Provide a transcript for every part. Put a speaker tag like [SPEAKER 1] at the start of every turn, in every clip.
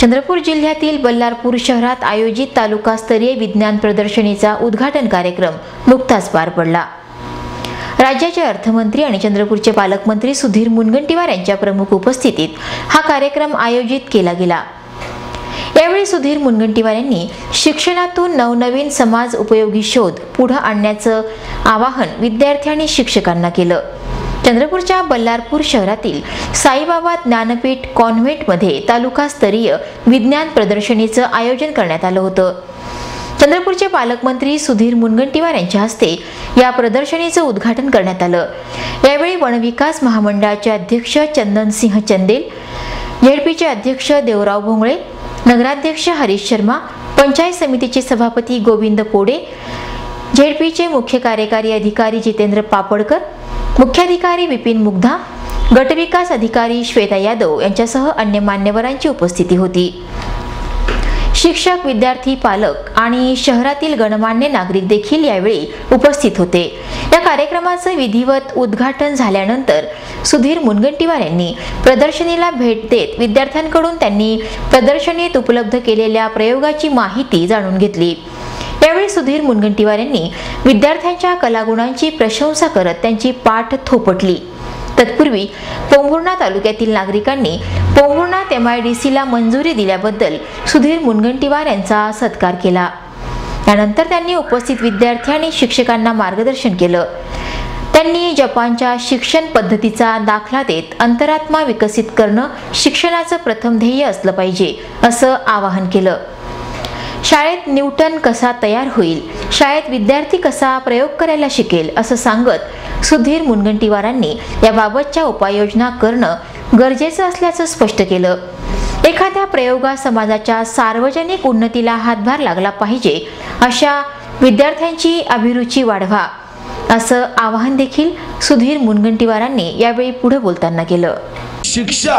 [SPEAKER 1] चंद्रपूर जिल्ह्यातील बल्लारपूर शहरात आयोजित तालुकास्तरीय विज्ञान प्रदर्शनीचा उद्घाटन कार्यक्रम नुकताच पार पडला। राज्याचे अर्थमंत्री आणि चंद्रपूरचे पालकमंत्री सुधीर मुनगंटीवार यांच्या प्रमुख उपस्थितीत हा कार्यक्रम आयोजित केला गेला। यावेळी सुधीर मुनगंटीवार यांनी शिक्षणातून नवनवीन समाज उपयोगी शोध पुढे आणण्याचं आवाहन विद्यार्थी आणि शिक्षकांना केलं। चंद्रपूरच्या बल्लारपूर शहरातील साईबाबा ज्ञानपीठ कॉन्व्हेंटमध्ये तालुकास्तरीय विज्ञान प्रदर्शनीचं आयोजन करण्यात आलं होतं। चंद्रपूरचे पालकमंत्री सुधीर मुनगंटीवार यांच्या हस्ते या प्रदर्शनीचं उद्घाटन करण्यात आलं। यावेळी वनविकास महामंडळाचे अध्यक्ष चंदनसिंह चंदेल, झेडपीचे अध्यक्ष देवराव भोंगळे, नगराध्यक्ष हरीश शर्मा, पंचायत समितीचे सभापती गोविंद पोडे, झेडपीचे मुख्य कार्यकारी अधिकारी जितेंद्र पापडकर, मुख्याधिकारी विपिन मुग्धा, गटविकास अधिकारी श्वेता यादव यांच्यासह अन्य मान्यवरांची उपस्थिती होती। शिक्षक, विद्यार्थी, पालक आणि शहरातील गणमान्य नागरिक देखील यावेळी उपस्थित होते। या कार्यक्रमाचे विधिवत उद्घाटन झाल्यानंतर सुधीर मुनगंटीवार यांनी प्रदर्शनीला भेट देत विद्यार्थ्यांकडून त्यांनी प्रदर्शनीत उपलब्ध केलेल्या प्रयोगाची माहिती जाणून घेतली। यावेळी सुधीर मुनगंटीवार यांनी विद्यार्थ्यांच्या कलागुणांची प्रशंसा करत त्यांची पाठ थोपटली। तत्पूर्वी पोंभुर्णा तालुक्यातील नागरिकांनी पोंभुर्णा MIDCला मंजुरी दिल्याबद्दल सुधीर मुनगंटीवार यांचा सत्कार केला। त्यानंतर त्यांनी उपस्थित विद्यार्थी आणि शिक्षकांना मार्गदर्शन केलं। त्यांनी जपानच्या शिक्षण पद्धतीचा दाखला देत अंतरात्मा विकसित करणं शिक्षणाचं प्रथम ध्येय असलं पाहिजे असं आवाहन केलं। शाळेत न्यूटन कसा तयार होईल, शाळेत विद्यार्थी कसा प्रयोग करायला शिकेल असं सांगत सुधीर मुनगंटीवारांनी याबाबतच्या उपाययोजना करणं गरजेचं असल्याचं स्पष्ट केलं। एखाद्या प्रयोगा समाजाच्या सार्वजनिक उन्नतीला हातभार लागला पाहिजे, अशा विद्यार्थ्यांची अभिरुची वाढवा असं आवाहन देखील सुधीर मुनगंटीवारांनी यावेळी पुढे बोलताना केलं।
[SPEAKER 2] शिक्षा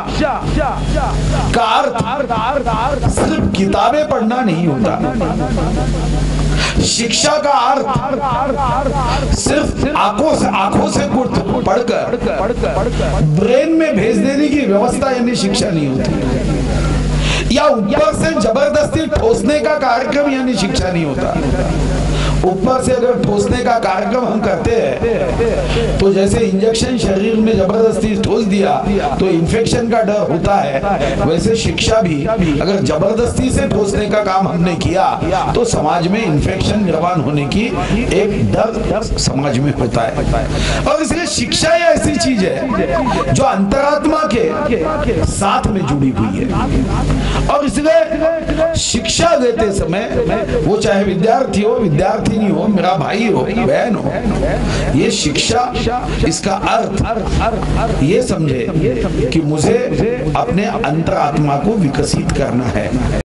[SPEAKER 2] का अर्थ सिर्फ किताबें पढ़ना नहीं होता। शिक्षा का अर्थ सिर्फ आंखों से पढ़कर ब्रेन में भेज देने की व्यवस्था यानी शिक्षा नहीं होती, या ऊपर से जबरदस्ती ठोसने का कार्यक्रम यानी शिक्षा नहीं होता। ऊपर से अगर ठोसने का कार्यक्रम हम करते हैं तो जैसे इंजेक्शन शरीर में जबरदस्ती ठोस दिया तो इन्फेक्शन का डर होता है, वैसे शिक्षा भी अगर जबरदस्ती से ठोसने का काम हमने किया तो समाज में इन्फेक्शन जवान होने की एक डर समाज में होता है। और इसलिए शिक्षा ये ऐसी चीज है जो अंतरात्मा के साथ में जुड़ी हुई है। और इसलिए शिक्षा देते समय वो चाहे विद्यार्थी हो, विद्यार्थिनी हो, मेरा भाई हो, बहन हो, ये शिक्षा, इसका अर्थ ये समझे कि मुझे अपने अंतरात्मा को विकसित करना है।